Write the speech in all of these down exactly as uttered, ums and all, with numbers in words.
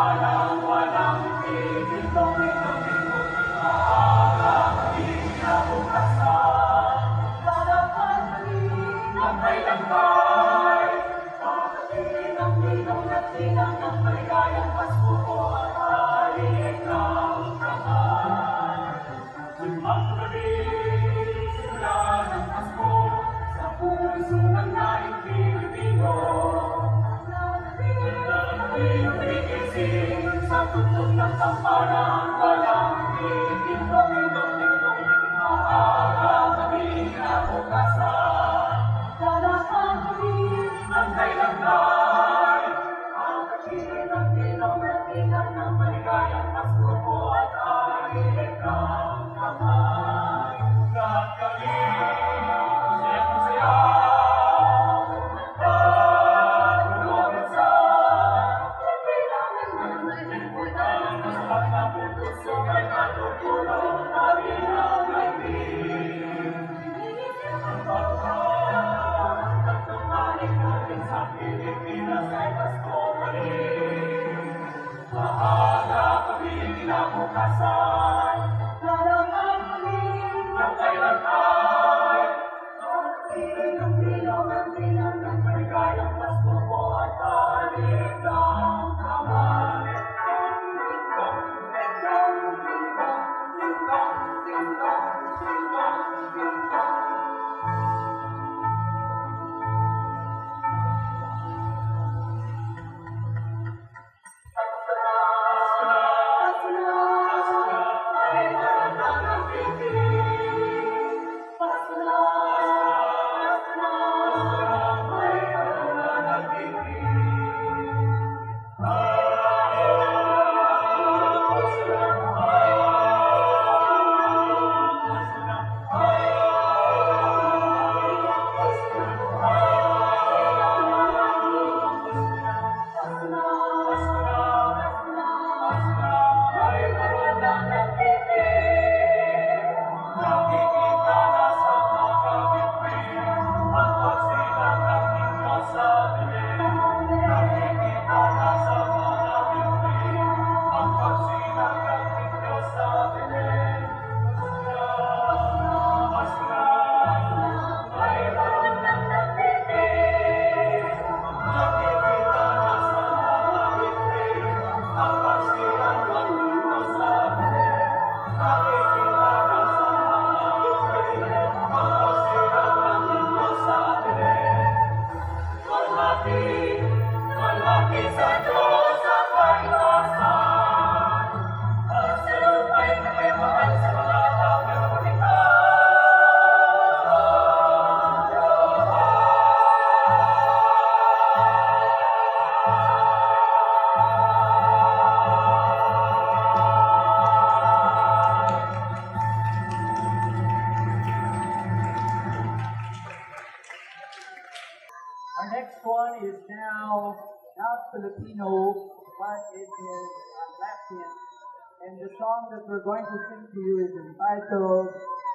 Filipino, but it is Latin. And the song that we're going to sing to you is entitled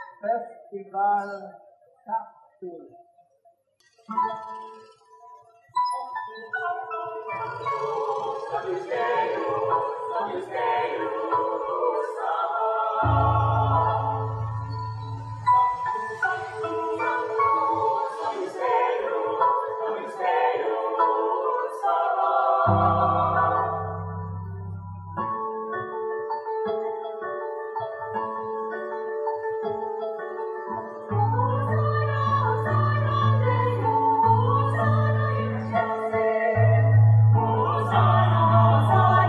Festival Capsule. Sana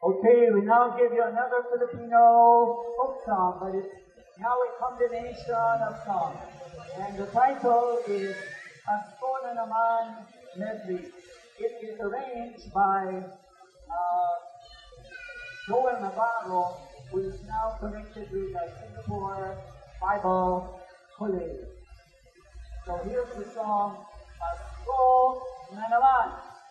Okay, we now give you another Filipino folk song, but it's now a combination of songs. And the title is Pasko Na Naman Medley. It is arranged by uh, Joel Navarro, who is now connected with the Singapore Bible College. So here's the song, Pasko Na Naman.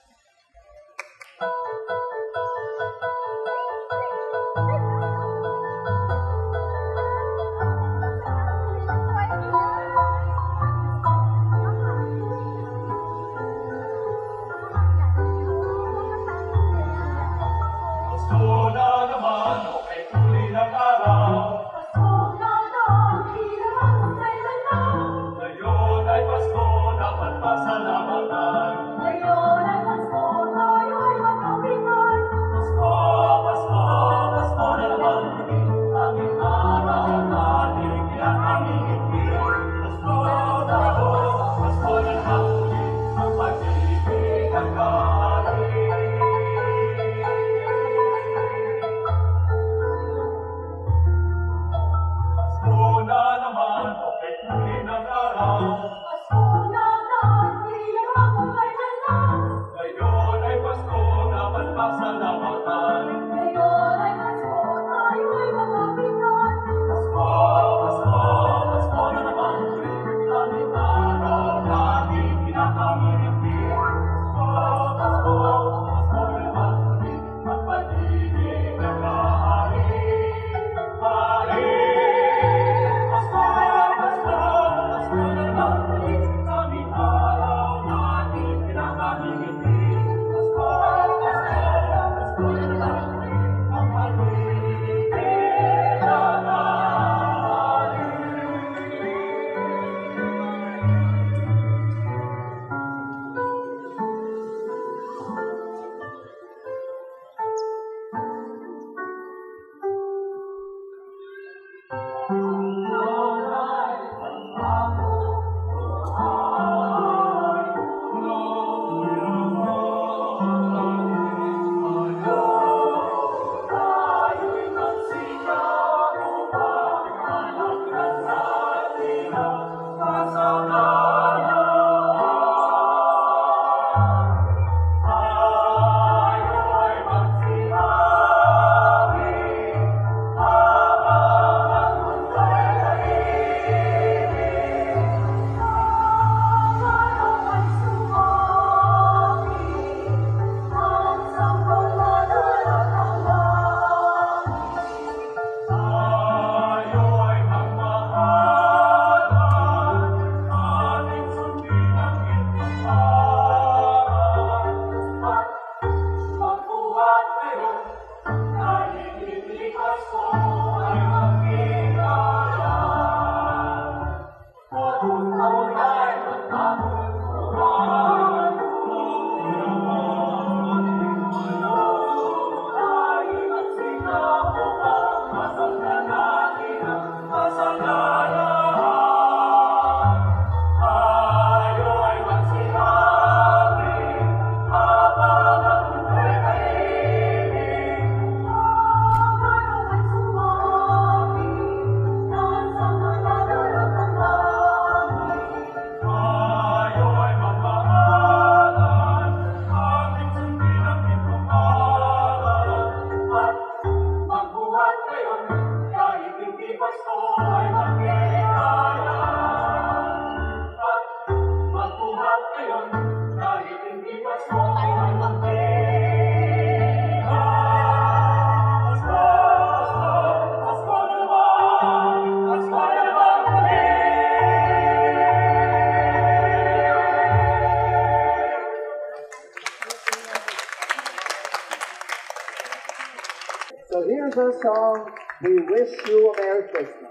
So here's a song, We Wish You a Merry Christmas.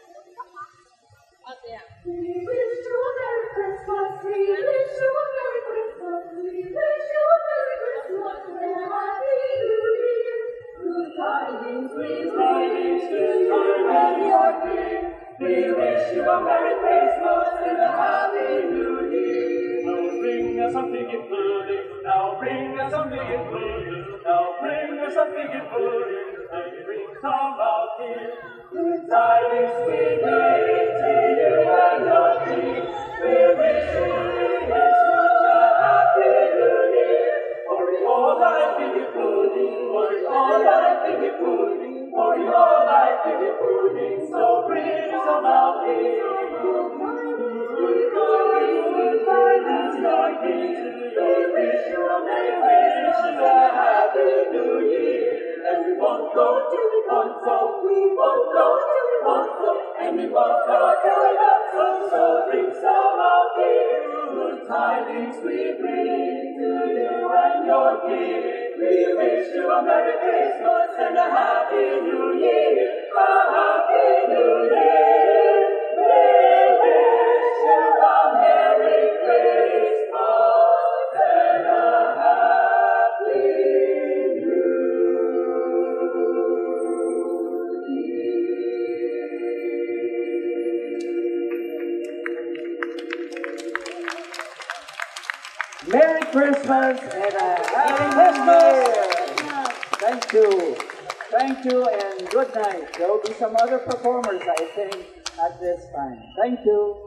We wish you a Merry Christmas, we wish you a Merry Christmas, we wish you a Merry Christmas and a Happy New Year. Good tidings, sweet tidings, good tidings, your dear. We wish you a Merry Christmas and a Happy New Year. Now bring us something in pudding, now bring us something in pudding, now bring Christmas of piggy pudding, and bring some out here. Good tidings we bring to you and your king. We wish you Christmas a happy new year. For we all like piggy pudding, for we all like piggy pudding, for we all like piggy pudding. So bring some out here. Good tidings, good tidings, your king. We wish you a merry Christmas, a happy new year. And we won't go till we want so, we won't go till we want so, and we won't go till we want so. So bring some out here. Good tidings we bring to you and your king. We wish you a merry Christmas and a happy new year. A happy new year. We wish you a merry Christmas and a happy new year. Merry Christmas and a Happy Christmas! Thank you. Thank you and good night. There will be some other performers, I think, at this time. Thank you.